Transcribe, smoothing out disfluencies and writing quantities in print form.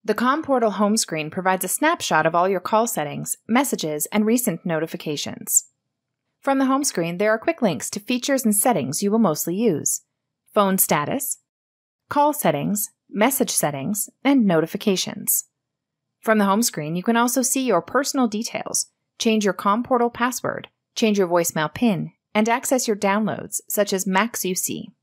The COM Portal home screen provides a snapshot of all your call settings, messages, and recent notifications. From the home screen, there are quick links to features and settings you will mostly use: phone status, call settings, message settings, and notifications. From the home screen, you can also see your personal details, change your COM Portal password, change your voicemail PIN, and access your downloads, such as MaxUC.